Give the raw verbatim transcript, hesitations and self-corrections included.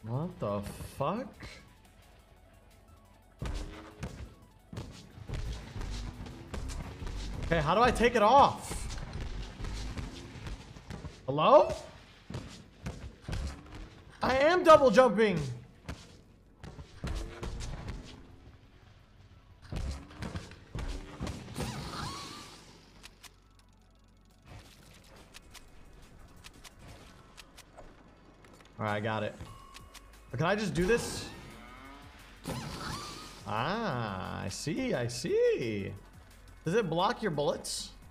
What the fuck? Okay, how do I take it off? Hello? I am double jumping. All right, I got it. But can I just do this? Ah, I see, I see. Does it block your bullets?